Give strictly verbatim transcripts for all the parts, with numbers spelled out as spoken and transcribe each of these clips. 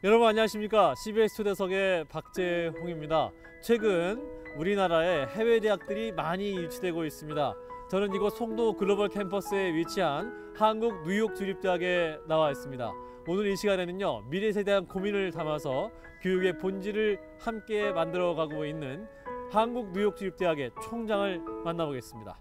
여러분 안녕하십니까? 씨비에스 초대석의 박재홍입니다. 최근 우리나라에 해외 대학들이 많이 유치되고 있습니다. 저는 이곳 송도 글로벌 캠퍼스에 위치한 한국 뉴욕 주립대학에 나와 있습니다. 오늘 이 시간에는요, 미래에 대한 고민을 담아서 교육의 본질을 함께 만들어가고 있는 한국 뉴욕 주립대학의 총장을 만나보겠습니다.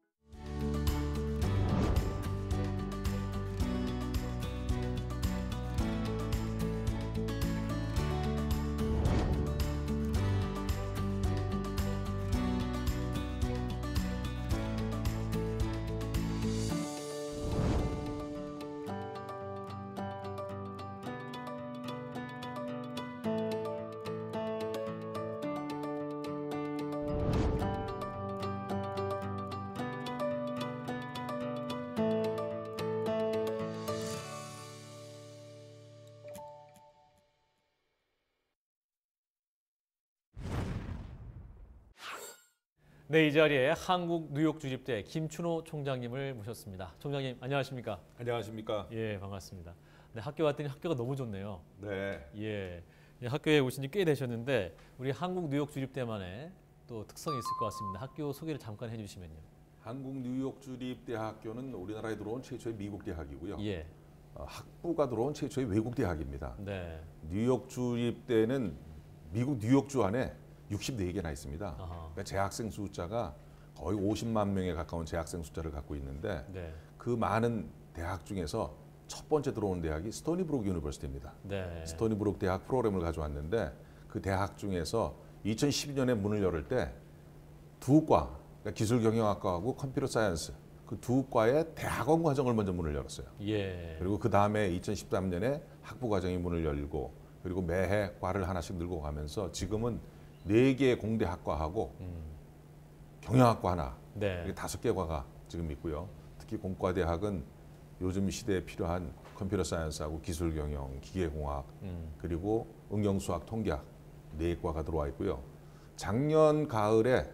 네, 이 자리에 한국 뉴욕 주립대 김춘호 총장님을 모셨습니다. 총장님 안녕하십니까? 안녕하십니까? 예, 반갑습니다. 네, 학교 왔더니 학교가 너무 좋네요. 네. 예, 학교에 오신 지 꽤 되셨는데 우리 한국 뉴욕 주립대만의 또 특성이 있을 것 같습니다. 학교 소개를 잠깐 해주시면요. 한국 뉴욕 주립대학교는 우리나라에 들어온 최초의 미국 대학이고요. 예. 어, 학부가 들어온 최초의 외국 대학입니다. 네. 뉴욕 주립대는 미국 뉴욕주 안에 육십네 개나 있습니다. 그러니까 재학생 숫자가 거의 오십만 명에 가까운 재학생 숫자를 갖고 있는데 네. 그 많은 대학 중에서 첫 번째 들어온 대학이 스토니브룩 유니버시티입니다. 네. 스토니브룩 대학 프로그램을 가져왔는데 그 대학 중에서 이천십이 년에 문을 열을 때 두 과, 그러니까 기술경영학과하고 컴퓨터 사이언스 그 두 과의 대학원 과정을 먼저 문을 열었어요. 예. 그리고 그 다음에 이천십삼 년에 학부 과정이 문을 열고 그리고 매해 과를 하나씩 늘고 가면서 지금은 네 개의 공대 학과하고 음. 경영학과 하나, 네. 이렇게 다섯 개 과가 지금 있고요. 특히 공과대학은 요즘 시대에 필요한 컴퓨터 사이언스하고 기술 경영, 기계공학, 음. 그리고 응용수학, 통계학 네 과가 들어와 있고요. 작년 가을에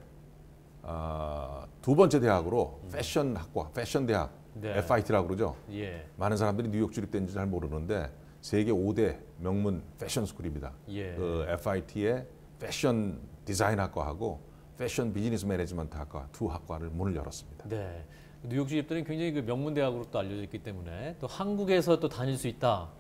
어, 두 번째 대학으로 음. 패션 학과, 패션 대학, 네. 에프아이티라고 그러죠. 예. 많은 사람들이 뉴욕 주립대인지 잘 모르는데 세계 오 대 명문 패션 스쿨입니다. 예. 그 에프아이티의 패션 디자인 학과하고 패션 비즈니스 매니지먼트 학과 두 학과를 문을 열었습니다. 네. 뉴욕 주립대는 굉장히 그 명문 대학으로 또 알려져 있기 때문에 또 한국에서 또 다닐 수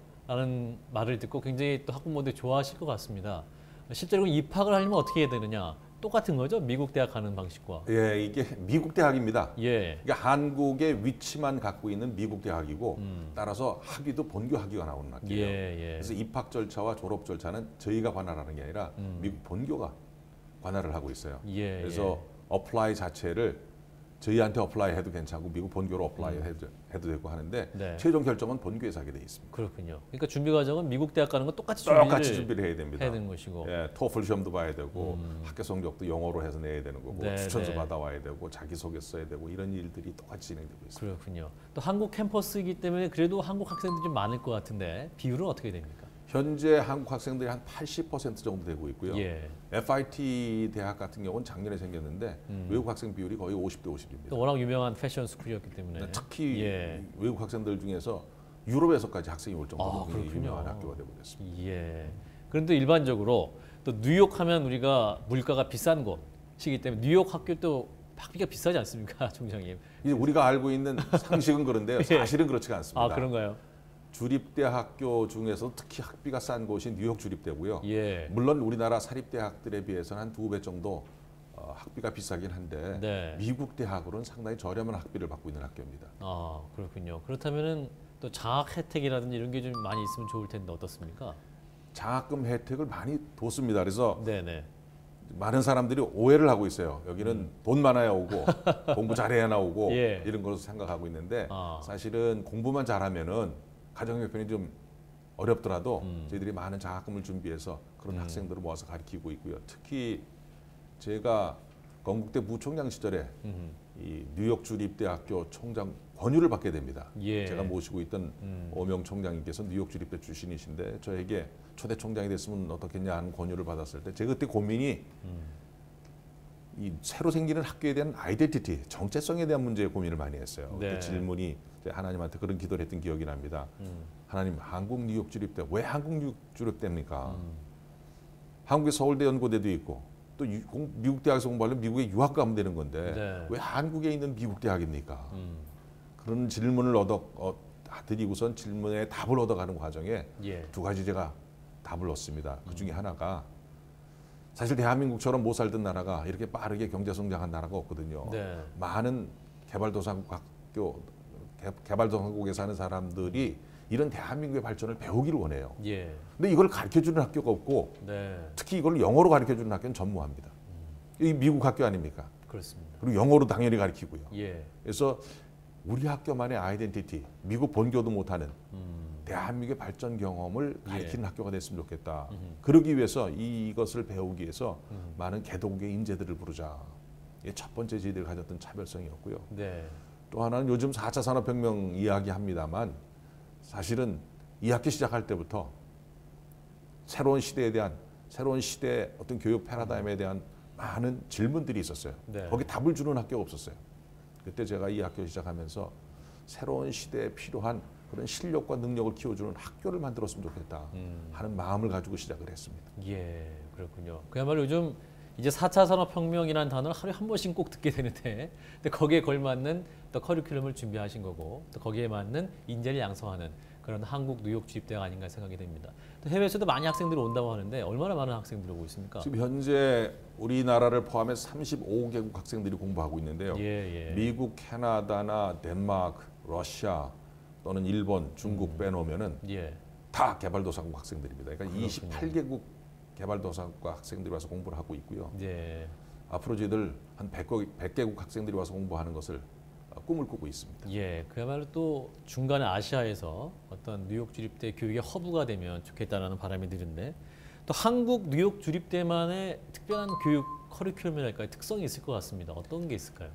있다라는 말을 듣고 굉장히 또 학부모들이 좋아하실 것 같습니다. 실제로 입학을 하려면 어떻게 해야 되느냐? 똑같은 거죠? 미국 대학 가는 방식과. 예, 이게 미국 대학입니다. 예. 그러니까 한국의 위치만 갖고 있는 미국 대학이고 음. 따라서 학위도 본교 학위가 나오는 학교예요. 예, 예. 그래서 입학 절차와 졸업 절차는 저희가 관할하는 게 아니라 음. 미국 본교가 관할을 하고 있어요. 예, 그래서 예. 어플라이 자체를 저희한테 어플라이 해도 괜찮고 미국 본교로 어플라이 음. 해도, 해도 되고 하는데 네. 최종 결정은 본교에서 하게 돼 있습니다. 그렇군요. 그러니까 준비 과정은 미국 대학 가는 건 똑같이 준비를, 똑같이 준비를 해야 됩니다. 해야 되는 것이고, 예, 토플 시험도 봐야 되고 음. 학교 성적도 영어로 해서 내야 되는 거고 네, 추천서 네. 받아와야 되고 자기소개 써야 되고 이런 일들이 똑같이 진행되고 있습니다. 그렇군요. 또 한국 캠퍼스이기 때문에 그래도 한국 학생들이 좀 많을 것 같은데 비율은 어떻게 됩니까? 현재 한국 학생들이 한 팔십 퍼센트 정도 되고 있고요. 예. 에프아이티 대학 같은 경우는 작년에 생겼는데 음. 외국 학생 비율이 거의 오십 대 오십입니다. 또 워낙 유명한 패션 스쿨이었기 때문에 특히 예. 외국 학생들 중에서 유럽에서까지 학생이 올 정도로 아, 굉장히 유명한 학교가 되고 있습니다. 예. 그런데 일반적으로 또 뉴욕 하면 우리가 물가가 비싼 곳이기 때문에 뉴욕 학교도 학비가 비싸지 않습니까, 총장님? 이제 우리가 알고 있는 상식은 그런데요. 사실은 그렇지가 않습니다. 아, 그런가요? 주립대 학교 중에서 특히 학비가 싼 곳이 뉴욕 주립대고요. 예. 물론 우리나라 사립대학들에 비해서는 한 두 배 정도 어, 학비가 비싸긴 한데 네. 미국 대학으로는 상당히 저렴한 학비를 받고 있는 학교입니다. 아, 그렇군요. 그렇다면은 또 장학 혜택이라든지 이런 게 좀 많이 있으면 좋을 텐데 어떻습니까? 장학금 혜택을 많이 뒀습니다. 그래서 네네. 많은 사람들이 오해를 하고 있어요. 여기는 음. 돈 많아야 오고 공부 잘해야 나오고 예. 이런 것으로 생각하고 있는데 아. 사실은 공부만 잘하면은 가정 형편이 좀 어렵더라도 음. 저희들이 많은 장학금을 준비해서 그런 음. 학생들을 모아서 가르치고 있고요. 특히 제가 건국대 부총장 시절에 음. 이 뉴욕 주립대학교 총장 권유를 받게 됩니다. 예. 제가 모시고 있던 음. 오명 총장님께서 뉴욕 주립대 출신이신데 저에게 초대 총장이 됐으면 어떻겠냐 하는 권유를 받았을 때 제가 그때 고민이 음. 이 새로 생기는 학교에 대한 아이덴티티, 정체성에 대한 문제에 고민을 많이 했어요. 네. 그때 질문이 하나님한테 그런 기도를 했던 기억이 납니다. 음. 하나님, 한국 뉴욕 주립대 왜 한국 뉴욕 주립대입니까? 음. 한국의 서울대 연고대도 있고 또 유, 공, 미국 대학에서 공부하려면 미국에 유학 가면 되는 건데 네. 왜 한국에 있는 미국 대학입니까? 음. 그런 질문을 얻어 어, 드리고선 질문에 답을 얻어가는 과정에 예. 두 가지 제가 답을 얻습니다. 그 중에 하나가 사실 대한민국처럼 못 살던 나라가 이렇게 빠르게 경제 성장한 나라가 없거든요. 네. 많은 개발도상국 학교, 개, 개발도상국에 사는 사람들이 이런 대한민국의 발전을 배우기를 원해요. 예. 근데 이걸 가르쳐주는 학교가 없고 네. 특히 이걸 영어로 가르쳐주는 학교는 전무합니다. 이 미국 학교 아닙니까? 그렇습니다. 그리고 영어로 당연히 가르치고요. 예. 그래서 우리 학교만의 아이덴티티, 미국 본교도 못하는 음. 대한민국의 발전 경험을 가르치는 예. 학교가 됐으면 좋겠다. 음흠. 그러기 위해서 이것을 배우기 위해서 음. 많은 개도국의 인재들을 부르자. 이게 첫 번째 저희들이 가졌던 차별성이었고요. 네. 또 하나는 요즘 사 차 산업혁명 이야기합니다만 사실은 이 학기 시작할 때부터 새로운 시대에 대한 새로운 시대의 어떤 교육 패러다임에 대한 많은 질문들이 있었어요. 네. 거기 답을 주는 학교가 없었어요. 그때 제가 이 학교 시작하면서 새로운 시대에 필요한 그런 실력과 능력을 키워주는 학교를 만들었으면 좋겠다 음. 하는 마음을 가지고 시작을 했습니다. 예, 그렇군요. 그야말로 요즘 이제 사 차 산업혁명이라는 단어를 하루에 한 번씩 꼭 듣게 되는데, 근데 거기에 걸맞는 또 커리큘럼을 준비하신 거고, 또 거기에 맞는 인재를 양성하는 그런 한국 뉴욕 주립대가 아닌가 생각이 됩니다. 또 해외에서도 많이 학생들이 온다고 하는데 얼마나 많은 학생들이 오고 있습니까? 지금 현재 우리나라를 포함해서 삼십오 개국 학생들이 공부하고 있는데요. 예, 예. 미국, 캐나다나 덴마크, 러시아 또는 일본, 중국 음. 빼놓으면은 예. 다 개발도상국 학생들입니다. 그러니까 그렇군요. 이십팔 개국 개발도상국 학생들이 와서 공부를 하고 있고요. 예. 앞으로 저희들 한 백 개국 학생들이 와서 공부하는 것을 꿈을 꾸고 있습니다. 예, 그야말로 또 중간에 아시아에서 어떤 뉴욕 주립대 교육의 허브가 되면 좋겠다라는 바람이 드는데, 또 한국 뉴욕 주립대만의 특별한 교육 커리큘럼이랄까요, 특성이 있을 것 같습니다. 어떤 게 있을까요?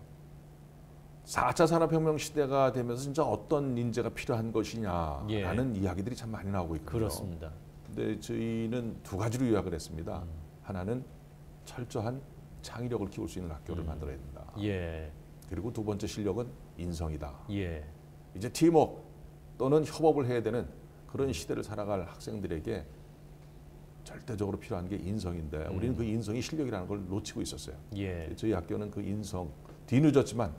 사 차 산업혁명 시대가 되면서 진짜 어떤 인재가 필요한 것이냐라는 예. 이야기들이 참 많이 나오고 있거든요. 그렇습니다. 근데 저희는 두 가지로 요약을 했습니다. 음. 하나는 철저한 창의력을 키울 수 있는 학교를 음. 만들어야 된다. 예, 그리고 두 번째 실력은 인성이다. 예, 이제 팀워크 또는 협업을 해야 되는 그런 시대를 살아갈 학생들에게 절대적으로 필요한 게 인성인데 음. 우리는 그 인성이 실력이라는 걸 놓치고 있었어요. 예. 저희 학교는 그 인성, 뒤늦었지만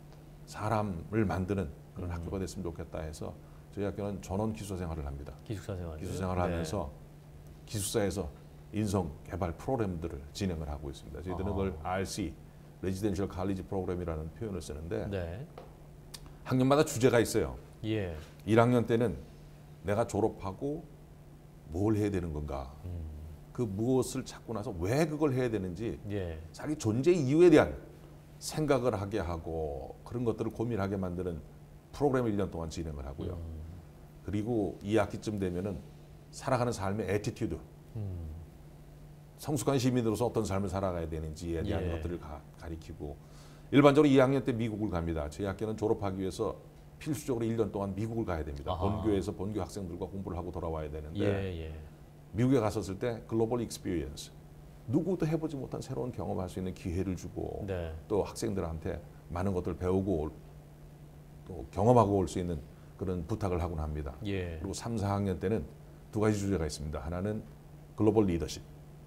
사람을 만드는 그런 음. 학교가 됐으면 좋겠다 해서 저희 학교는 전원 기숙사 생활을 합니다. 기숙사 생활. 기숙사 생활을 하면서 기숙사에서 인성 개발 프로그램들을 진행을 하고 있습니다. 저희들은 아. 그걸 알씨, 레지던셜 칼리지 프로그램이라는 표현을 쓰는데 네. 학년마다 주제가 있어요. 예. 일 학년 때는 내가 졸업하고 뭘 해야 되는 건가? 음. 그 무엇을 찾고 나서 왜 그걸 해야 되는지 예. 자기 존재 이유에 대한 생각을 하게 하고 그런 것들을 고민하게 만드는 프로그램을 일 년 동안 진행을 하고요. 음. 그리고 이 학기쯤 되면은 살아가는 삶의 애티튜드, 음. 성숙한 시민으로서 어떤 삶을 살아가야 되는지에 대한 예. 것들을 가, 가리키고 일반적으로 이 학년 때 미국을 갑니다. 저희 학교는 졸업하기 위해서 필수적으로 일 년 동안 미국을 가야 됩니다. 아하. 본교에서 본교 학생들과 공부를 하고 돌아와야 되는데 예, 예. 미국에 갔었을 때 글로벌 익스피리언스, 누구도 해보지 못한 새로운 경험할 수 있는 기회를 주고 네. 또 학생들한테 많은 것들을 배우고 올- 또 경험하고 올 수 있는 그런 부탁을 하곤 합니다. 예. 그리고 삼, 사 학년 때는 두 가지 주제가 있습니다. 하나는 글로벌 리더십.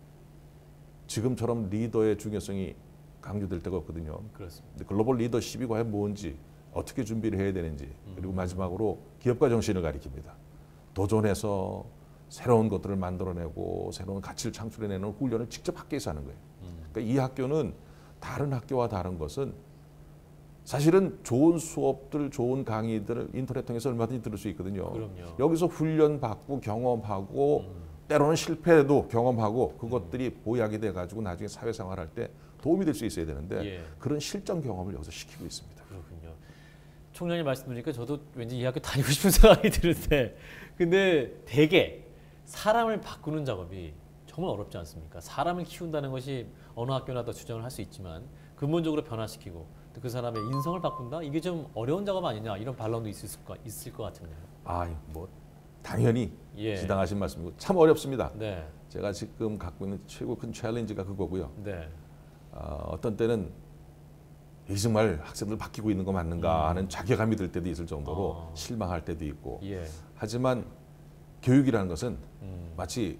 지금처럼 리더의 중요성이 강조될 때가 없거든요. 그렇습니다. 근데 글로벌 리더십이 과연 뭔지, 어떻게 준비를 해야 되는지, 그리고 음. 마지막으로 기업가 정신을 가리킵니다. 도전해서 새로운 것들을 만들어내고 새로운 가치를 창출해내는 훈련을 직접 학교에서 하는 거예요. 음. 그러니까 이 학교는 다른 학교와 다른 것은 사실은 좋은 수업들, 좋은 강의들을 인터넷 통해서 얼마든지 들을 수 있거든요. 그럼요. 여기서 훈련 받고 경험하고 음. 때로는 실패도 경험하고 그것들이 보약이 돼가지고 나중에 사회생활할 때 도움이 될 수 있어야 되는데 예. 그런 실전 경험을 여기서 시키고 있습니다. 그렇군요. 총장님 말씀 드리니까 저도 왠지 이 학교 다니고 싶은 생각이 드는데, 근데 대개 사람을 바꾸는 작업이 정말 어렵지 않습니까? 사람을 키운다는 것이 어느 학교나 더 주장을 할 수 있지만 근본적으로 변화시키고 또 그 사람의 인성을 바꾼다? 이게 좀 어려운 작업 아니냐, 이런 반론도 있을 것, 있을 것 같은데요. 아, 뭐 당연히 예. 지당하신 말씀이고 참 어렵습니다. 네, 제가 지금 갖고 있는 최고 큰 챌린지가 그거고요. 네, 어, 어떤 때는 이 정말 학생들 바뀌고 있는 거 맞는가 하는 자괴감이 들 때도 있을 정도로 아. 실망할 때도 있고 예. 하지만 교육이라는 것은 음. 마치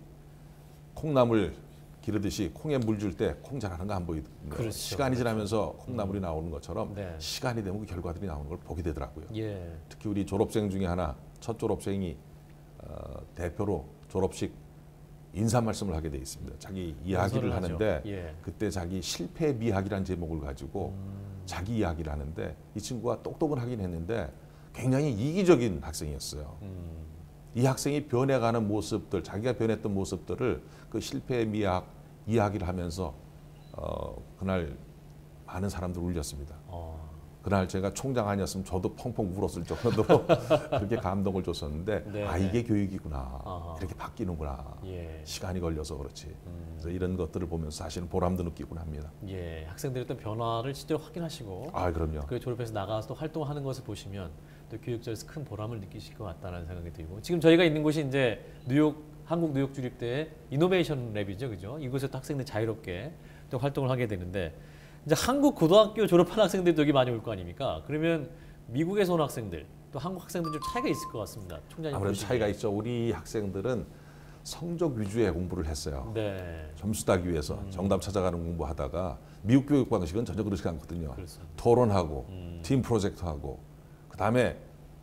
콩나물 기르듯이 콩에 물 줄 때 콩 자라는 거 안 보이거든요. 그렇죠. 시간이 지나면서 콩나물이 나오는 것처럼 네. 시간이 되면 그 결과들이 나오는 걸 보게 되더라고요. 예. 특히 우리 졸업생 중에 하나 첫 졸업생이 어, 대표로 졸업식 인사 말씀을 하게 돼 있습니다. 자기 이야기를 하죠. 하는데 예. 그때 자기 실패 미학이라는 제목을 가지고 음. 자기 이야기를 하는데 이 친구가 똑똑은 하긴 했는데 굉장히 이기적인 학생이었어요. 음. 이 학생이 변해가는 모습들, 자기가 변했던 모습들을 그 실패 미학 이야기를 하면서 어, 그날 많은 사람들 울렸습니다. 어. 그날 제가 총장 아니었으면 저도 펑펑 울었을 정도로 그렇게 감동을 줬었는데 네, 아 네. 이게 교육이구나. 아하. 이렇게 바뀌는구나. 예. 시간이 걸려서 그렇지. 음. 그래서 이런 것들을 보면서 사실은 보람도 느끼곤 합니다. 예. 학생들의 어떤 변화를 실제로 확인하시고 아 그럼요. 그 졸업해서 나가서 또 활동하는 것을 보시면 또 교육자에서 큰 보람을 느끼실 것 같다는 생각이 들고 지금 저희가 있는 곳이 이제 뉴욕 한국 뉴욕 주립대의 이노베이션 랩이죠, 그죠? 이곳에서 학생들 자유롭게 또 활동을 하게 되는데 이제 한국 고등학교 졸업한 학생들도 여기 많이 올 거 아닙니까? 그러면 미국에서 온 학생들 또 한국 학생들 좀 차이가 있을 것 같습니다. 총장님 아무래도 보시기에. 차이가 있죠. 우리 학생들은 성적 위주의 공부를 했어요. 네. 점수 따기 위해서 음. 정답 찾아가는 공부하다가 미국 교육 방식은 전혀 그렇지 않거든요. 그렇습니다. 토론하고 음. 팀 프로젝트하고 그다음에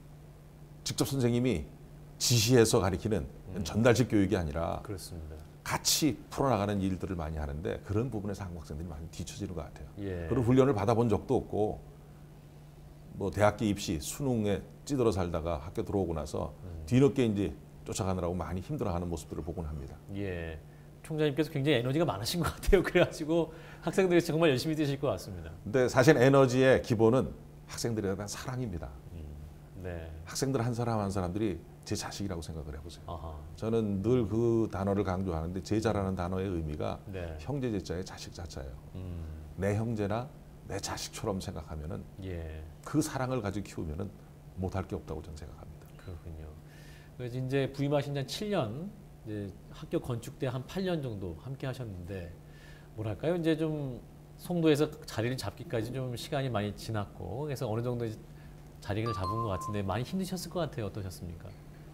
직접 선생님이 지시해서 가르치는 음. 전달식 교육이 아니라 그렇습니다. 같이 풀어나가는 일들을 많이 하는데 그런 부분에서 한국 학생들이 많이 뒤처지는 것 같아요. 예. 그런 훈련을 받아본 적도 없고 뭐 대학교 입시 수능에 찌들어 살다가 학교 들어오고 나서 음. 뒤늦게 이제 쫓아가느라고 많이 힘들어하는 모습들을 보곤 합니다. 예. 총장님께서 굉장히 에너지가 많으신 것 같아요. 그래가지고 학생들이 정말 열심히 뛰실 것 같습니다. 근데 사실 에너지의 기본은 학생들에 대한 사랑입니다. 음. 네. 학생들 한 사람 한 사람들이 제 자식이라고 생각을 해보세요. 아하. 저는 늘 그 단어를 강조하는데 제자라는 단어의 의미가 네. 형제 제자의 자식 자자예요. 음. 내 형제나 내 자식처럼 생각하면은 예. 그 사랑을 가지고 키우면은 못할 게 없다고 저는 생각합니다. 그렇군요. 그래서 이제 부임하신 지 한 칠 년, 이제 학교 건축 때 한 팔 년 정도 함께 하셨는데 뭐랄까요? 이제 좀 송도에서 자리를 잡기까지 좀 시간이 많이 지났고 그래서 어느 정도 이제 자리를 잡은 것 같은데 많이 힘드셨을 것 같아요. 어떠셨습니까?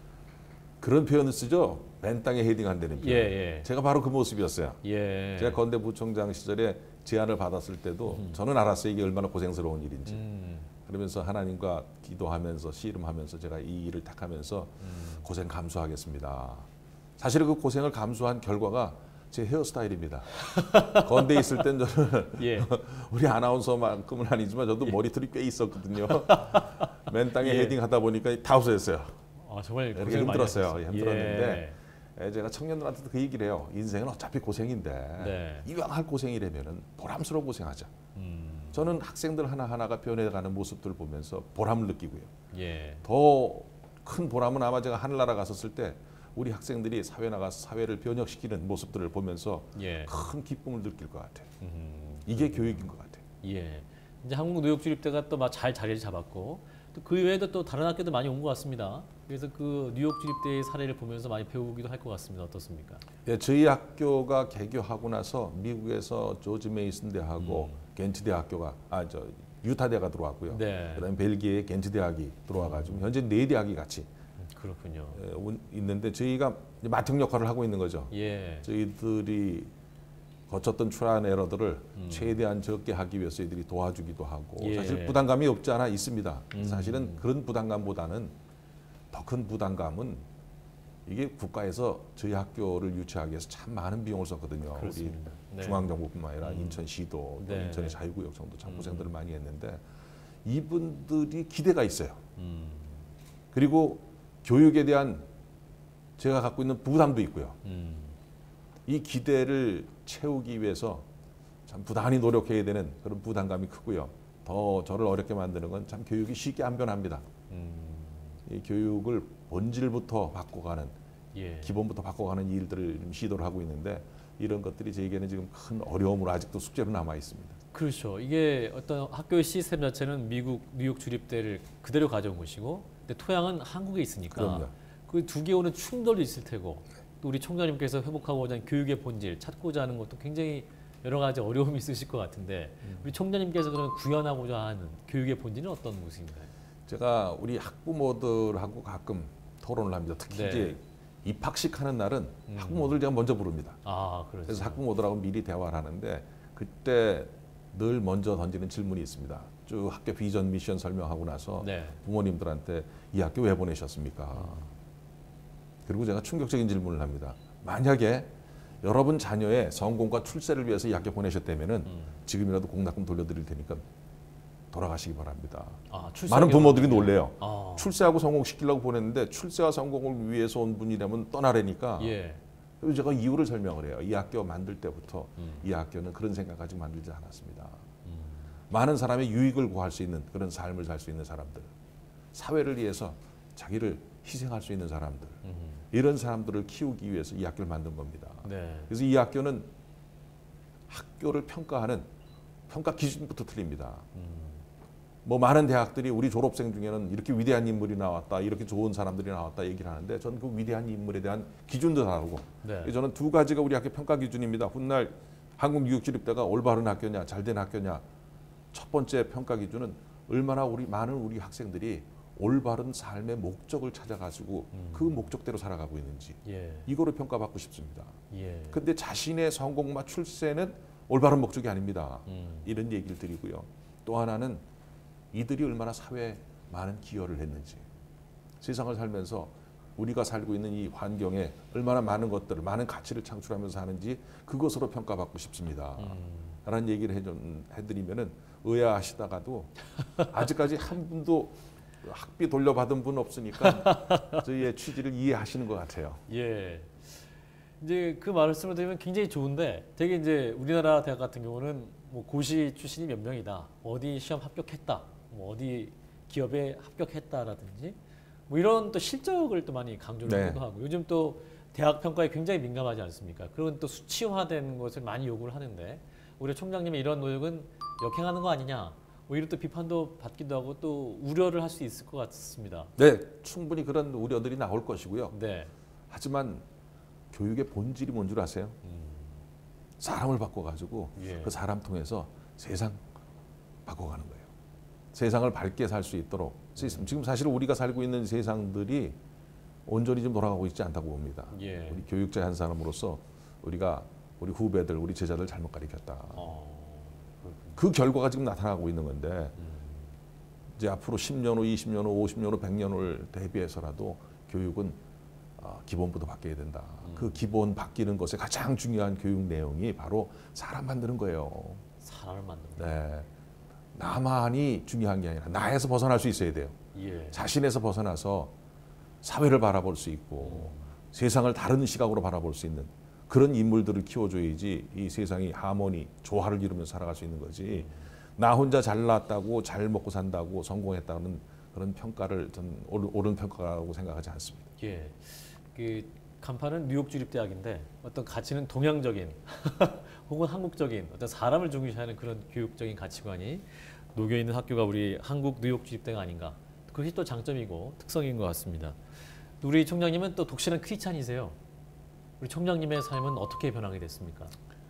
그런 표현을 쓰죠. 맨 땅에 헤딩한다는 표현. 예, 예. 제가 바로 그 모습이었어요. 예. 제가 건대부총장 시절에 제안을 받았을 때도 음. 저는 알았어요. 이게 얼마나 고생스러운 일인지. 음. 그러면서 하나님과 기도하면서 씨름하면서 제가 이 일을 딱 하면서 음. 고생 감수하겠습니다. 사실은 그 고생을 감수한 결과가 제 헤어스타일입니다. 건대에 있을 땐 저는 예. 우리 아나운서만큼은 아니지만 저도 머리털이 꽤 있었거든요. 맨 땅에 예. 헤딩하다 보니까 다 없어졌어요. 아, 정말 이렇게 고생 많이 힘들었어요. 하셨어요. 힘들었는데 예, 제가 청년들한테도 그 얘기를 해요. 인생은 어차피 고생인데 네. 이왕 할 고생이라면은 보람스러운 고생하자. 음. 저는 학생들 하나하나가 변해가는 모습들을 보면서 보람을 느끼고요. 예. 더 큰 보람은 아마 제가 하늘나라 갔었을 때 우리 학생들이 사회 나가서 사회를 변혁시키는 모습들을 보면서 예. 큰 기쁨을 느낄 것 같아요. 음. 이게 교육인 것 같아요. 예. 이제 한국 뉴욕 주립대가 또 잘 자리를 잡았고 또 그 외에도 또 다른 학교도 많이 온 것 같습니다. 그래서 그 뉴욕 주립대의 사례를 보면서 많이 배우기도 할 것 같습니다. 어떻습니까? 예, 저희 학교가 개교하고 나서 미국에서 조지 메이슨 대하고 음. 겐트 대학교가 아 저 유타 대가 들어왔고요. 네. 그다음에 벨기에의 겐트 대학이 들어와가지고 현재 네 대학이 같이 음, 그렇군요. 예, 온- 있는데 저희가 이제 마청 역할을 하고 있는 거죠. 예. 저희들이 거쳤던 트라이앤 에러들을 음. 최대한 적게 하기 위해서 저희들이 도와주기도 하고 예. 사실 부담감이 없지 않아 있습니다. 음. 사실은 그런 부담감보다는 더 큰 부담감은 이게 국가에서 저희 학교를 유치하기 위해서 참 많은 비용을 썼거든요. 그렇습니다. 우리 네. 중앙정부뿐만 아니라 음. 인천시도 또 네. 인천의 자유구역청도 참 음. 고생들을 많이 했는데 이분들이 기대가 있어요. 음. 그리고 교육에 대한 제가 갖고 있는 부담도 있고요. 음. 이 기대를 채우기 위해서 참 부단히 노력해야 되는 그런 부담감이 크고요. 더 저를 어렵게 만드는 건 참 교육이 쉽게 안 변합니다. 음. 이 교육을 본질부터 바꿔가는 예. 기본부터 바꿔가는 일들을 좀 시도를 하고 있는데 이런 것들이 저에게는 지금 큰 어려움으로 아직도 숙제로 남아 있습니다. 그렇죠. 이게 어떤 학교의 시스템 자체는 미국 뉴욕 주립대를 그대로 가져온 것이고, 근데 토양은 한국에 있으니까 그럼요. 그 두 개 오는 충돌도 있을 테고, 또 우리 총장님께서 회복하고자 하는 교육의 본질 찾고자 하는 것도 굉장히 여러 가지 어려움이 있으실 것 같은데 우리 총장님께서 그러면 구현하고자 하는 교육의 본질은 어떤 모습인가요? 제가 우리 학부모들하고 가끔 토론을 합니다. 특히 네. 이제 입학식 하는 날은 음. 학부모들 제가 먼저 부릅니다. 아, 그렇죠. 그래서 학부모들하고 미리 대화를 하는데 그때 늘 먼저 던지는 질문이 있습니다. 쭉 학교 비전 미션 설명하고 나서 네. 부모님들한테 이 학교 왜 보내셨습니까? 음. 그리고 제가 충격적인 질문을 합니다. 만약에 여러분 자녀의 성공과 출세를 위해서 이 학교 보내셨다면은 음. 지금이라도 공납금 돌려드릴 테니까 돌아가시기 바랍니다. 아, 출세 많은 부모들이 경험이요? 놀래요. 아. 출세하고 성공시키려고 보냈는데 출세와 성공을 위해서 온 분이라면 떠나라니까. 예. 그래서 제가 이유를 설명을 해요. 이 학교 만들 때부터 음. 이 학교는 그런 생각까지 만들지 않았습니다. 음. 많은 사람의 유익을 구할 수 있는 그런 삶을 살 수 있는 사람들, 사회를 위해서 자기를 희생할 수 있는 사람들, 음. 이런 사람들을 키우기 위해서 이 학교를 만든 겁니다. 네. 그래서 이 학교는 학교를 평가하는 평가 기준부터 틀립니다. 음. 뭐 많은 대학들이 우리 졸업생 중에는 이렇게 위대한 인물이 나왔다, 이렇게 좋은 사람들이 나왔다 얘기를 하는데 저는 그 위대한 인물에 대한 기준도 다르고 네. 저는 두 가지가 우리 학교 평가 기준입니다. 훗날 한국교육주립대가 올바른 학교냐, 잘된 학교냐. 첫 번째 평가 기준은 얼마나 우리 많은 우리 학생들이 올바른 삶의 목적을 찾아가지고 음. 그 목적대로 살아가고 있는지 예. 이거를 평가받고 싶습니다. 예. 근데 자신의 성공과 출세는 올바른 목적이 아닙니다. 음. 이런 얘기를 드리고요. 또 하나는 이들이 얼마나 사회에 많은 기여를 했는지, 세상을 살면서 우리가 살고 있는 이 환경에 얼마나 많은 것들을, 많은 가치를 창출하면서 하는지 그것으로 평가받고 싶습니다. 음. 라는 얘기를 해좀 해드리면은 의아하시다가도 아직까지 한 분도 학비 돌려받은 분 없으니까 저희의 취지를 이해하시는 것 같아요. 예. 이제 그 말씀을 드리면 굉장히 좋은데 되게 이제 우리나라 대학 같은 경우는 뭐 고시 출신이 몇 명이다, 어디 시험 합격했다, 뭐 어디 기업에 합격했다라든지 뭐 이런 또 실적을 또 많이 강조를 네. 하기도 하고 요즘 또 대학 평가에 굉장히 민감하지 않습니까? 그런 또 수치화된 것을 많이 요구를 하는데 우리 총장님의 이런 노력은 역행하는 거 아니냐? 뭐 이런 또 비판도 받기도 하고 또 우려를 할 수 있을 것 같습니다. 네, 충분히 그런 우려들이 나올 것이고요. 네. 하지만 교육의 본질이 뭔 줄 아세요? 음. 사람을 바꿔가지고 예. 그 사람 통해서 세상 바꿔가는 거예요. 세상을 밝게 살 수 있도록 시스템. 지금 사실 우리가 살고 있는 세상들이 온전히 좀 돌아가고 있지 않다고 봅니다. 예. 우리 교육자 한 사람으로서 우리가 우리 후배들, 우리 제자들 잘못 가르쳤다. 어. 그 결과가 지금 나타나고 있는 건데 음. 이제 앞으로 십 년 후, 이십 년 후, 오십 년 후, 백 년 후를 대비해서라도 교육은 어, 기본부터 바뀌어야 된다. 음. 그 기본 바뀌는 것에 가장 중요한 교육 내용이 바로 사람 만드는 거예요. 사람을 만드는. 네. 나만이 중요한 게 아니라 나에서 벗어날 수 있어야 돼요. 예. 자신에서 벗어나서 사회를 바라볼 수 있고 음. 세상을 다른 시각으로 바라볼 수 있는 그런 인물들을 키워줘야지 이 세상이 하모니, 조화를 이루면서 살아갈 수 있는 거지. 나 혼자 잘났다고 잘 먹고 산다고 성공했다는 그런 평가를 전 옳은 평가라고 생각하지 않습니다. 예. 그 간판은 뉴욕 주립대학인데 어떤 가치는 동양적인 혹은 한국적인 어떤 사람을 중시하는 그런 교육적인 가치관이 녹여 있는 학교가 우리 한국 뉴욕 주립대가 아닌가. 그것이 또 장점이고 특성인 것 같습니다. 우리 총장님은 또 독실한 크리스찬이세요. 우리 총장님의 삶은 어떻게 변하게 됐습니까?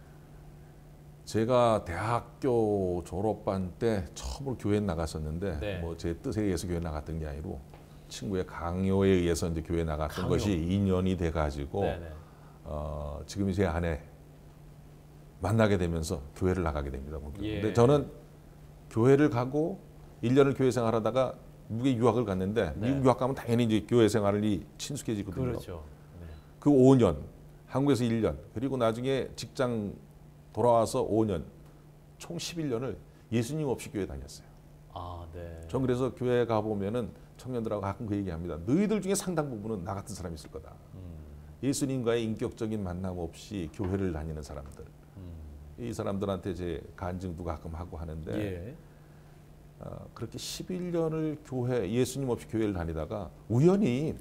제가 대학교 졸업반 때 처음으로 교회 나갔었는데 네. 뭐 제 뜻에 의해서 교회 나갔던 게 아니고 친구의 강요에 의해서 이제 교회 나갔던 강요. 것이 이 년이 돼가지고 네네. 어, 지금 제 아내 만나게 되면서 교회를 나가게 됩니다. 예. 근데 저는 교회를 가고 일 년을 교회 생활하다가 미국에 유학을 갔는데 네. 미국 유학 가면 당연히 이제 교회 생활이 친숙해지거든요. 그렇죠. 네. 그 오 년, 한국에서 일 년, 그리고 나중에 직장 돌아와서 오 년, 총 십일 년을 예수님 없이 교회 다녔어요. 아, 네. 전 그래서 교회 가보면은 청년들하고 가끔 그 얘기합니다. 너희들 중에 상당 부분은 나 같은 사람이 있을 거다. 음, 예수님과의 인격적인 만남 없이 교회를 다니는 사람들. 음. 이 사람들한테 제 간증도 가끔 하고 하는데 예. 어, 그렇게 십일 년을 교회, 예수님 없이 교회를 다니다가 우연히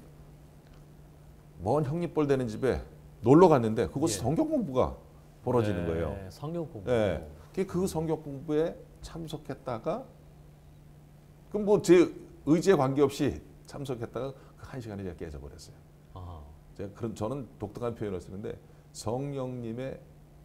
먼 형님뻘 되는 집에 놀러 갔는데 그곳에 예. 성경 공부가 벌어지는 네, 거예요. 성경 공부. 네. 그 성경 공부에 참석했다가 그럼 뭐 제 의지에 관계없이 참석했다가 그 한 시간에 제가 깨져버렸어요. 아, 제가 그런 저는 독특한 표현을 쓰는데 성령님의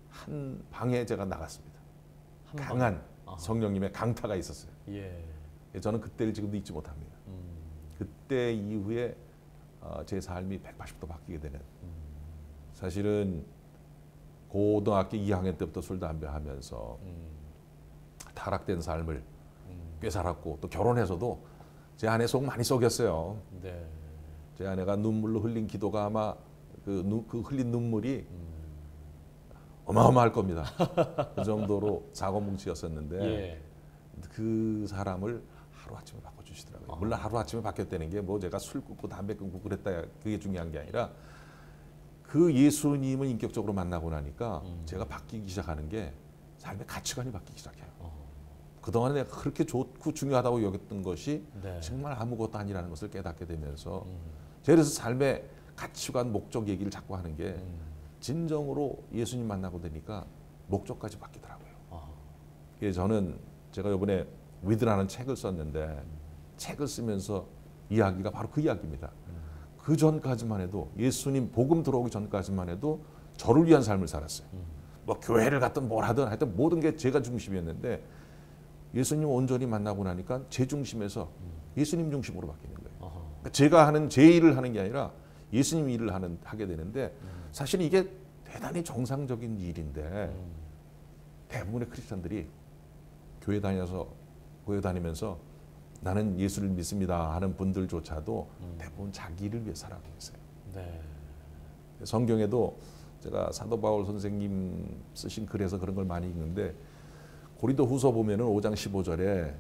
한 방에 제가 나갔습니다. 한 강한 방. 성령님의 강타가 있었어요. 예. 저는 그때를 지금도 잊지 못합니다. 음. 그때 이후에 어, 제 삶이 백팔십 도 바뀌게 되는. 음. 사실은 고등학교 이 학년 때부터 술 담배 하면서 음. 타락된 삶을 음. 꽤 살았고 또 결혼해서도 제 아내 속 많이 썩였어요. 네. 제 아내가 눈물로 흘린 기도가 아마 그, 눈, 그 흘린 눈물이 음. 어마어마할 겁니다. 그 정도로 사고뭉치였었는데 예. 그 사람을 하루아침에 바꿔주시더라고요. 아. 물론 하루아침에 바뀌었다는 게 뭐 제가 술 끊고 담배 끊고 그랬다 그게 중요한 게 아니라 그 예수님을 인격적으로 만나고 나니까 음. 제가 바뀌기 시작하는 게 삶의 가치관이 바뀌기 시작해요. 어. 그동안에 내가 그렇게 좋고 중요하다고 여겼던 것이 네. 정말 아무것도 아니라는 것을 깨닫게 되면서 음. 제가 그래서 삶의 가치관, 목적 얘기를 자꾸 하는 게 음. 진정으로 예수님 만나고 되니까 목적까지 바뀌더라고요. 아. 그래서 저는 제가 이번에 위드라는 책을 썼는데 음. 책을 쓰면서 이야기가 바로 그 이야기입니다. 음. 그 전까지만 해도 예수님 복음 들어오기 전까지만 해도 저를 위한 삶을 살았어요. 음. 뭐 교회를 갔든 뭘 하든 하여튼 모든 게 제가 중심이었는데 예수님 온전히 만나고 나니까 제 중심에서 음. 예수님 중심으로 바뀌는 거예요. 아하. 그러니까 제가 하는 제 일을 하는 게 아니라 예수님 일을 하는 하게 되는데 음. 사실 이게 대단히 정상적인 일인데 음. 대부분의 크리스천들이 교회 다녀서 교회 다니면서 나는 예수를 믿습니다 하는 분들조차도 음. 대부분 자기를 위해 살아가고 있어요. 네. 성경에도 제가 사도 바울 선생님 쓰신 글에서 그런 걸 많이 읽는데 고린도후서 보면은 오 장 십오 절에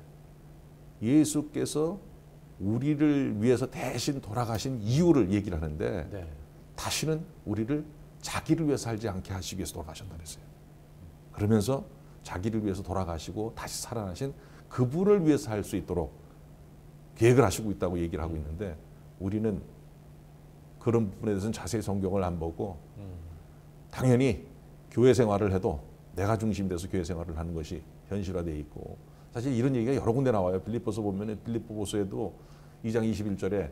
예수께서 우리를 위해서 대신 돌아가신 이유를 얘기를 하는데 네. 다시는 우리를 자기를 위해 살지 않게 하시기 위해서 돌아가셨다 그랬어요. 그러면서 자기를 위해서 돌아가시고 다시 살아나신 그분을 위해서 살 수 있도록 계획을 하시고 있다고 얘기를 하고 있는데 우리는 그런 부분에 대해서는 자세히 성경을 안 보고 음. 당연히 교회 생활을 해도 내가 중심돼서 교회 생활을 하는 것이 현실화되어 있고 사실 이런 얘기가 여러 군데 나와요. 빌립보서 보면 빌립보서에도 이 장 이십일 절에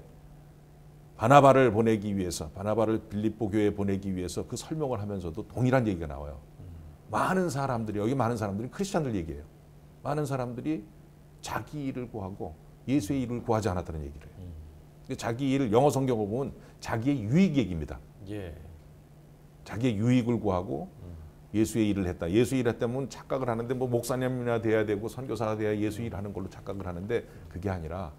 바나바를 보내기 위해서 바나바를 빌립보 교회에 보내기 위해서 그 설명을 하면서도 동일한 얘기가 나와요. 음. 많은 사람들이 여기 많은 사람들이 크리스찬들 얘기예요. 많은 사람들이 자기 일을 구하고 예수의 일을 구하지 않았다는 얘기를 해요. 음. 자기 일을 영어 성경을 보면 자기의 유익 얘기입니다. 예. 자기의 유익을 구하고 음. 예수의 일을 했다. 예수 일 했다면 착각을 하는데 뭐 목사님이나 돼야 되고 선교사가 돼야 예수 일 하는 걸로 착각을 하는데 그게 아니라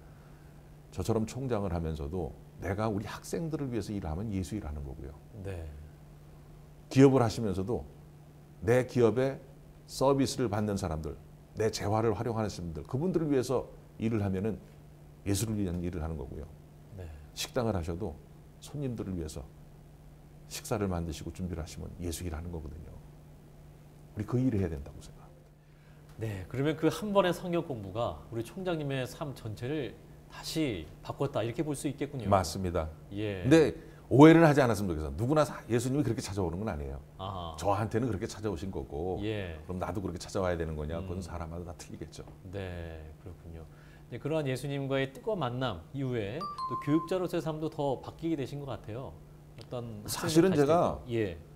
저처럼 총장을 하면서도 내가 우리 학생들을 위해서 일을 하면 예수 일을 하는 거고요. 네. 기업을 하시면서도 내 기업에 서비스를 받는 사람들, 내 재화를 활용하는 사람들, 그분들을 위해서 일을 하면은 예수를 위한 일을 하는 거고요. 네. 식당을 하셔도 손님들을 위해서 식사를 만드시고 준비를 하시면 예수 일을 하는 거거든요. 우리 그 일을 해야 된다고 생각합니다. 네. 그러면 그 한 번의 성경 공부가 우리 총장님의 삶 전체를 다시 바꿨다 이렇게 볼 수 있겠군요. 맞습니다. 예. 근데 오해를 하지 않았으면 좋겠어요. 누구나 예수님이 그렇게 찾아오는 건 아니에요. 아하. 저한테는 그렇게 찾아오신 거고 예. 그럼 나도 그렇게 찾아와야 되는 거냐? 그건 음. 사람마다 다 틀리겠죠. 네, 그렇군요. 이제 그러한 예수님과의 뜨거운 만남 이후에 또 교육자로서의 삶도 더 바뀌게 되신 것 같아요. 어떤 사실은 학생들 제가 가르칠 때. 예.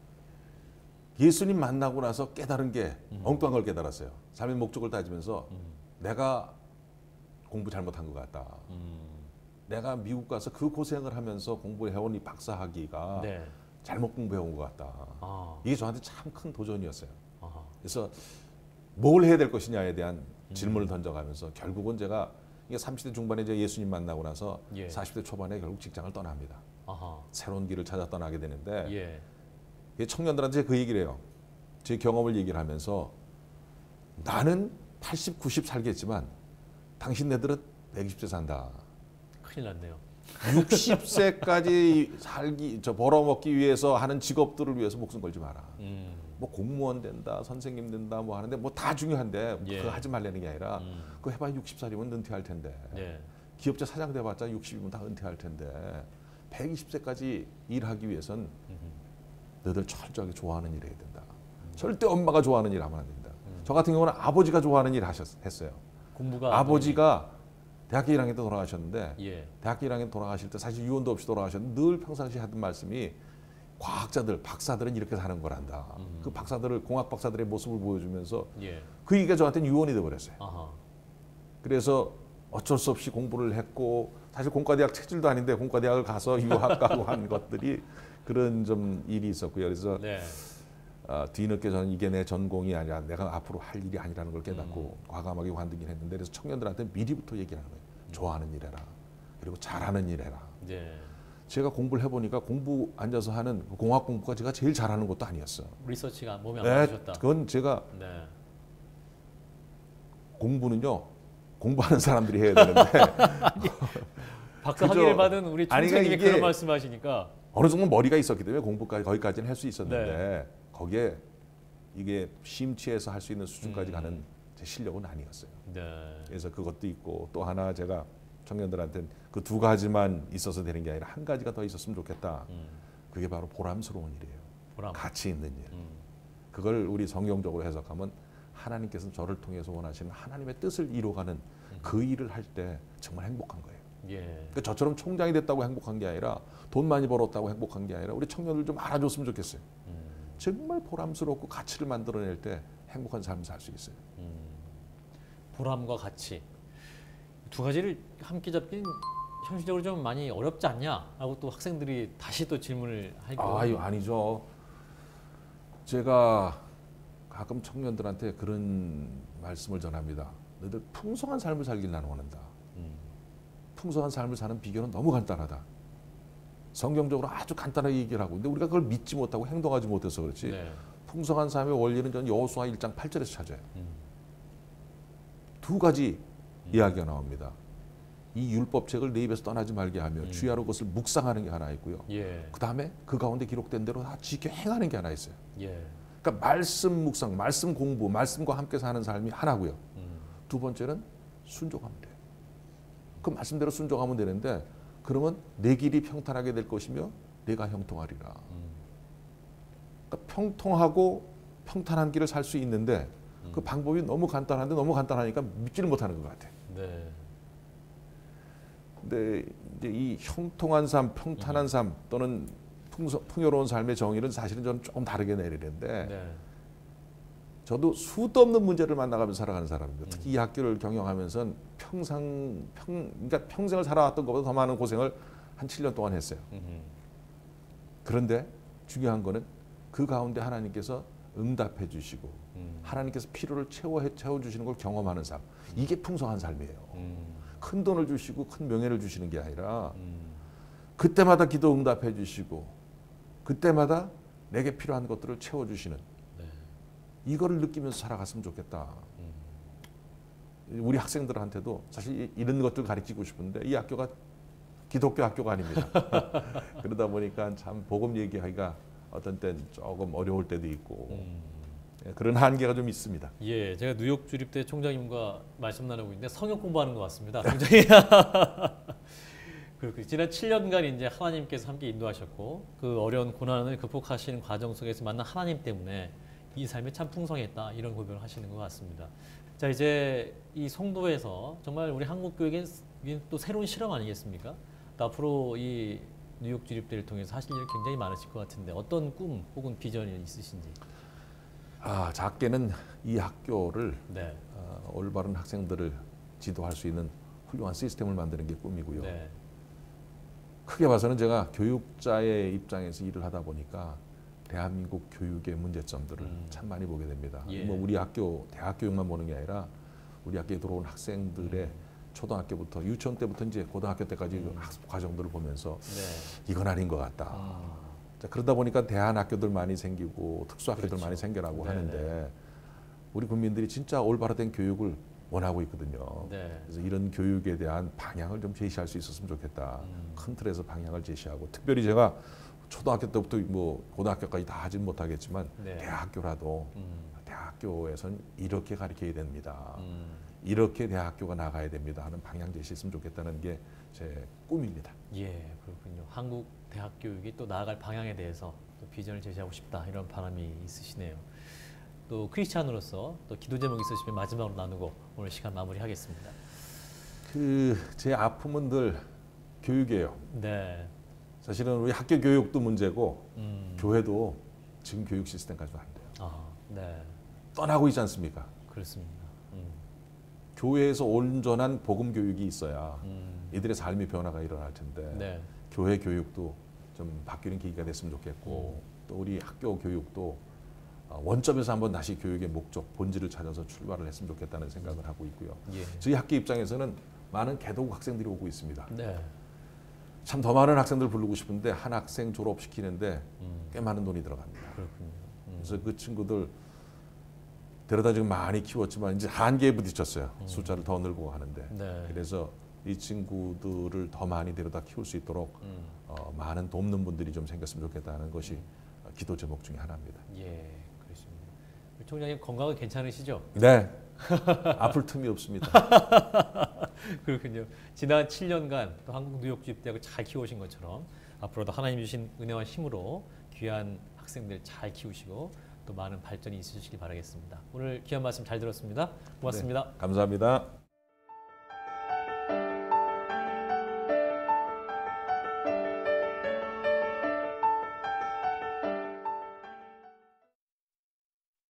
예수님 만나고 나서 깨달은 게 음. 엉뚱한 걸 깨달았어요. 삶의 목적을 따지면서 음. 내가 공부 잘못한 것 같다. 음. 내가 미국 가서 그 고생을 하면서 공부해온 이 박사학위가 네. 잘못 공부해온 것 같다. 아. 이게 저한테 참 큰 도전이었어요. 아하. 그래서 뭘 해야 될 것이냐에 대한 음. 질문을 던져가면서 결국은 제가 이게 삼십 대 중반에 이제 예수님 만나고 나서 예. 사십 대 초반에 결국 직장을 떠납니다. 아하. 새로운 길을 찾아 떠나게 되는데 예. 이 청년들한테 그 얘기를 해요. 제 경험을 얘기를 하면서 나는 팔십, 구십 살겠지만 당신네들은 백이십 세 산다. 큰일 났네요. 육십 세까지 살기 저 벌어먹기 위해서 하는 직업들을 위해서 목숨 걸지 마라. 음. 뭐 공무원 된다, 선생님 된다, 뭐 하는데 뭐 다 중요한데 예. 그거 하지 말라는 게 아니라 음. 그거 해봐야 육십 살이면 은퇴할 텐데 네. 기업체 사장 돼봤자 육십이면 다 은퇴할 텐데 백이십 세까지 일하기 위해선 음. 너희들 철저하게 좋아하는 일 해야 된다. 절대 엄마가 좋아하는 일 하면 안 된다. 음. 저 같은 경우는 아버지가 좋아하는 일 하셨, 했어요. 공부가 아버지가 대학교 일 학년 때 돌아가셨는데 예. 대학교 일 학년 돌아가실 때 사실 유언도 없이 돌아가셨는데 늘 평상시에 하던 말씀이 과학자들, 박사들은 이렇게 사는 거란다. 음. 그 박사들을 공학 박사들의 모습을 보여주면서 예. 그 얘기가 저한테는 유언이 돼버렸어요. 아하. 그래서 어쩔 수 없이 공부를 했고 사실 공과대학 체질도 아닌데 공과대학을 가서 유학 가고 한 것들이 그런 좀 일이 있었고요. 그래서 네. 어, 뒤늦게 저는 이게 내 전공이 아니라 내가 앞으로 할 일이 아니라는 걸 깨닫고 음. 과감하게 관두긴 했는데 그래서 청년들한테 미리부터 얘기하는 거예요. 음. 좋아하는 일 해라. 그리고 잘하는 일 해라. 네. 제가 공부를 해보니까 공부 앉아서 하는 공학 공부가 제가 제일 잘하는 것도 아니었어요. 리서치가 몸에 안 네, 맞으셨다. 그건 제가 네. 공부는요 공부하는 사람들이 해야 되는데 박사 그저- 학위를 받은 우리 아니, 총장님이 이게- 그런 말씀하시니까 어느 정도 머리가 있었기 때문에 공부까지 거기까지는 할 수 있었는데 네. 거기에 이게 심취해서 할 수 있는 수준까지 음. 가는 제 실력은 아니었어요. 네. 그래서 그것도 있고 또 하나 제가 청년들한테는 그 두 가지만 있어서 되는 게 아니라 한 가지가 더 있었으면 좋겠다. 음. 그게 바로 보람스러운 일이에요. 보람. 가치 있는 일. 음. 그걸 우리 성경적으로 해석하면 하나님께서 저를 통해서 원하시는 하나님의 뜻을 이루어가는 그 일을 할 때 정말 행복한 거예요. 예. 그러니까 저처럼 총장이 됐다고 행복한 게 아니라 돈 많이 벌었다고 행복한 게 아니라 우리 청년들 좀 알아줬으면 좋겠어요. 음. 정말 보람스럽고 가치를 만들어낼 때 행복한 삶을 살 수 있어요. 음. 보람과 가치 두 가지를 함께 잡기는 현실적으로 좀 많이 어렵지 않냐라고 또 학생들이 다시 또 질문을 하고. 아유 아니죠. 제가 가끔 청년들한테 그런 말씀을 전합니다. 너희들 풍성한 삶을 살길 나는 원한다. 음. 풍성한 삶을 사는 비결은 너무 간단하다. 성경적으로 아주 간단하게 얘기를 하고 근데 우리가 그걸 믿지 못하고 행동하지 못해서 그렇지. 네. 풍성한 삶의 원리는 전 여호수아 일 장 팔 절에서 찾아요. 음. 두 가지 이야기가 나옵니다. 이 율법책을 내 입에서 떠나지 말게 하며 음. 주야로 그것을 묵상하는 게 하나 있고요. 예. 그 다음에 그 가운데 기록된 대로 다 지켜 행하는 게 하나 있어요. 예. 그러니까 말씀 묵상, 말씀 공부, 말씀과 함께 사는 삶이 하나고요. 음. 두 번째는 순종하면 돼요. 그 말씀대로 순종하면 되는데 그러면 내 길이 평탄하게 될 것이며 내가 형통하리라. 음. 그러니까 평통하고 평탄한 길을 살 수 있는데 음. 그 방법이 너무 간단한데 너무 간단하니까 믿지를 못하는 것 같아요. 네. 근데 이제 이 형통한 삶, 평탄한 삶 또는 풍서, 풍요로운 삶의 정의는 사실은 저는 조금 다르게 내리는데 네. 저도 수도 없는 문제를 만나가면서 살아가는 사람입니다. 음. 특히 이 학교를 경영하면서 평상, 평, 그러니까 평생을 살아왔던 것보다 더 많은 고생을 한 칠 년 동안 했어요. 음. 그런데 중요한 거는 그 가운데 하나님께서 응답해 주시고 음. 하나님께서 필요를 채워 채워주시는 걸 경험하는 삶. 이게 풍성한 삶이에요. 음. 큰 돈을 주시고 큰 명예를 주시는 게 아니라 음. 그때마다 기도 응답해 주시고 그때마다 내게 필요한 것들을 채워주시는 네. 이거를 느끼면서 살아갔으면 좋겠다. 음. 우리 학생들한테도 사실 이런 것들 가르치고 싶은데 이 학교가 기독교 학교가 아닙니다. 그러다 보니까 참 복음 얘기하기가 어떤 땐 조금 어려울 때도 있고 음. 그런 한계가 좀 있습니다. 예, 제가 뉴욕 주립 대 총장님과 말씀 나누고 있는데 성역 공부하는 것 같습니다. 총장이. 그리고 지난 칠 년간 이제 하나님께서 함께 인도하셨고 그 어려운 고난을 극복하시는 과정 속에서 만난 하나님 때문에 이 삶이 참 풍성했다 이런 고백을 하시는 것 같습니다. 자 이제 이 송도에서 정말 우리 한국 교육엔 또 새로운 실험 아니겠습니까? 또 앞으로 이 뉴욕 주립대를 통해서 하실 일이 굉장히 많으실 것 같은데 어떤 꿈 혹은 비전이 있으신지. 아 작게는 이 학교를 네. 어, 올바른 학생들을 지도할 수 있는 훌륭한 시스템을 만드는 게 꿈이고요. 네. 크게 봐서는 제가 교육자의 입장에서 일을 하다 보니까 대한민국 교육의 문제점들을 음. 참 많이 보게 됩니다. 예. 뭐 우리 학교 대학 교육만 보는 게 아니라 우리 학교에 들어온 학생들의 음. 초등학교부터 유치원 때부터 이제 고등학교 때까지 음. 그 학습 과정들을 보면서 네. 이건 아닌 것 같다. 아. 자, 그러다 보니까 대안 학교들 많이 생기고 특수학교들 그렇죠. 많이 생겨나고 네네. 하는데 우리 국민들이 진짜 올바른 교육을 원하고 있거든요. 네. 그래서 이런 교육에 대한 방향을 좀 제시할 수 있었으면 좋겠다. 음. 큰 틀에서 방향을 제시하고 특별히 제가 초등학교 때부터 뭐 고등학교까지 다 하진 못하겠지만 네. 대학교라도 음. 대학교에선 이렇게 가르쳐야 됩니다. 음. 이렇게 대학교가 나가야 됩니다 하는 방향 제시했으면 좋겠다는 게 제 꿈입니다. 예, 그렇군요. 한국 대학 교육이 또 나아갈 방향에 대해서 또 비전을 제시하고 싶다 이런 바람이 있으시네요. 또 크리스찬으로서 또 기도 제목 있으시면 마지막으로 나누고 오늘 시간 마무리하겠습니다. 그 제 아픔은 늘 교육이에요. 네, 사실은 우리 학교 교육도 문제고 음. 교회도 지금 교육 시스템까지도 안 돼요. 아, 네, 떠나고 있지 않습니까? 그렇습니다. 음. 교회에서 온전한 복음 교육이 있어야 음. 이들의 삶의 변화가 일어날 텐데 네. 교회 교육도 좀 바뀌는 계기가 됐으면 좋겠고 또 우리 학교 교육도 어, 원점에서 한번 다시 교육의 목적, 본질을 찾아서 출발을 했으면 좋겠다는 생각을 하고 있고요. 예. 저희 학교 입장에서는 많은 개도국 학생들이 오고 있습니다. 네. 참 더 많은 학생들 부르고 싶은데 한 학생 졸업시키는데 음. 꽤 많은 돈이 들어갑니다. 그렇군요. 음. 그래서 그 친구들 데려다 지금 많이 키웠지만 이제 한계에 부딪혔어요. 음. 숫자를 더 늘고 하는데. 네. 그래서 이 친구들을 더 많이 데려다 키울 수 있도록 음. 어, 많은 돕는 분들이 좀 생겼으면 좋겠다는 것이 기도 제목 중에 하나입니다. 예, 그렇습니다. 우리 총장님 건강은 괜찮으시죠? 네, 아플 틈이 없습니다. 그렇군요. 지난 칠 년간 또 한국뉴욕주입대학을 잘 키우신 것처럼 앞으로도 하나님 주신 은혜와 힘으로 귀한 학생들 잘 키우시고 또 많은 발전이 있으시길 바라겠습니다. 오늘 귀한 말씀 잘 들었습니다. 고맙습니다. 네, 감사합니다.